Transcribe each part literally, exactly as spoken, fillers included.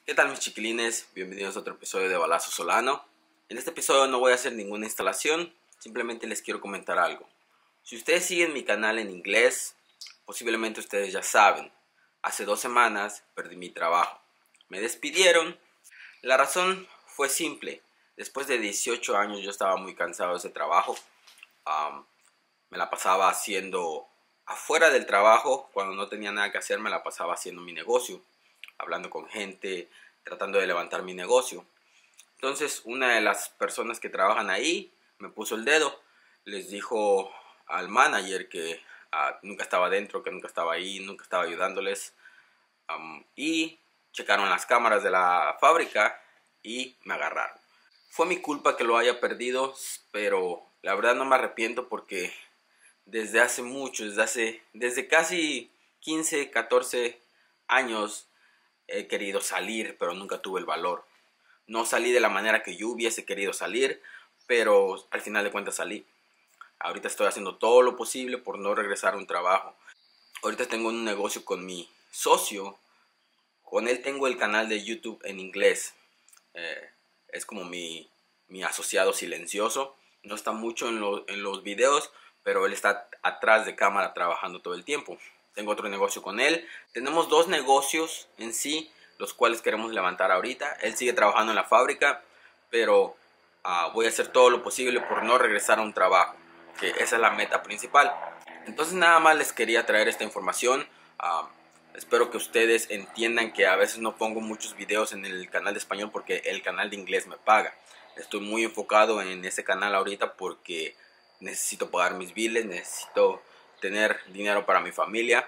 ¿Qué tal, mis chiquilines? Bienvenidos a otro episodio de Balazo Solano. En este episodio no voy a hacer ninguna instalación, simplemente les quiero comentar algo. Si ustedes siguen mi canal en inglés, posiblemente ustedes ya saben, hace dos semanas perdí mi trabajo. Me despidieron. La razón fue simple. Después de dieciocho años yo estaba muy cansado de ese trabajo. Um, me la pasaba haciendo afuera del trabajo, cuando no tenía nada que hacer, me la pasaba haciendo mi negocio, hablando con gente, tratando de levantar mi negocio. Entonces una de las personas que trabajan ahí me puso el dedo, les dijo al manager que uh, nunca estaba dentro, que nunca estaba ahí, nunca estaba ayudándoles, um, y checaron las cámaras de la fábrica y me agarraron. Fue mi culpa que lo haya perdido, pero la verdad no me arrepiento porque desde hace mucho, desde hace, desde casi quince, catorce años he querido salir, pero nunca tuve el valor. No salí de la manera que yo hubiese querido salir, pero al final de cuentas salí. Ahorita estoy haciendo todo lo posible por no regresar a un trabajo. Ahorita tengo un negocio con mi socio. Con él tengo el canal de YouTube en inglés. Eh, es como mi, mi asociado silencioso. No está mucho en, lo, en los videos, pero él está atrás de cámara trabajando todo el tiempo. Tengo otro negocio con él. Tenemos dos negocios en sí, los cuales queremos levantar ahorita. Él sigue trabajando en la fábrica, pero uh, voy a hacer todo lo posible por no regresar a un trabajo, que esa es la meta principal. Entonces nada más les quería traer esta información. Uh, espero que ustedes entiendan que a veces no pongo muchos videos en el canal de español porque el canal de inglés me paga. Estoy muy enfocado en ese canal ahorita porque necesito pagar mis biles, necesito tener dinero para mi familia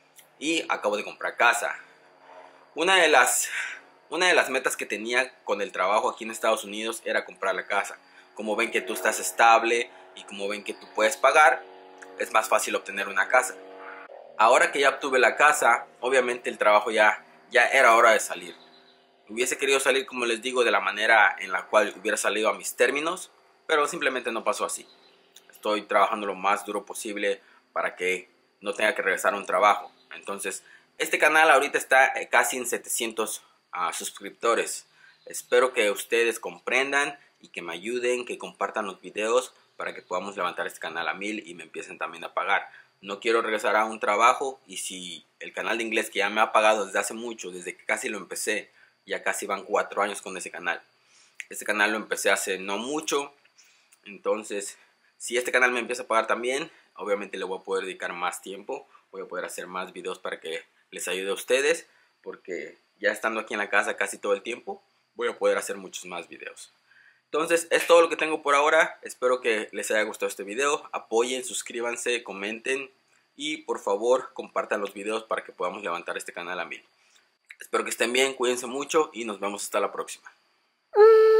y acabo de comprar casa. Una de las, una de las metas que tenía con el trabajo aquí en Estados Unidos era comprar la casa. Como ven que tú estás estable y como ven que tú puedes pagar, es más fácil obtener una casa. Ahora que ya obtuve la casa, obviamente el trabajo ya, ya era hora de salir. Hubiese querido salir, como les digo, de la manera en la cual hubiera salido a mis términos, pero simplemente no pasó así. Estoy trabajando lo más duro posible para que no tenga que regresar a un trabajo. Entonces, este canal ahorita está casi en setecientos uh, suscriptores. Espero que ustedes comprendan y que me ayuden, que compartan los videos para que podamos levantar este canal a mil y me empiecen también a pagar. No quiero regresar a un trabajo y si el canal de inglés que ya me ha pagado desde hace mucho, desde que casi lo empecé, ya casi van cuatro años con ese canal. Este canal lo empecé hace no mucho, entonces si este canal me empieza a pagar también, obviamente le voy a poder dedicar más tiempo, voy a poder hacer más videos para que les ayude a ustedes, porque ya estando aquí en la casa casi todo el tiempo, voy a poder hacer muchos más videos. Entonces es todo lo que tengo por ahora, espero que les haya gustado este video, apoyen, suscríbanse, comenten y por favor compartan los videos para que podamos levantar este canal a mil. Espero que estén bien, cuídense mucho y nos vemos hasta la próxima.